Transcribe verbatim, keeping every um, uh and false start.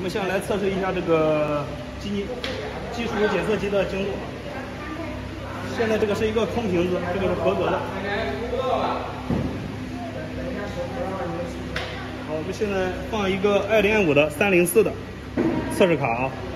们现在来测试一下这个基基础检测机的精度。现在这个是一个空瓶子，这个是合格的。好，我们现在放一个二点五的三零四的测试卡啊。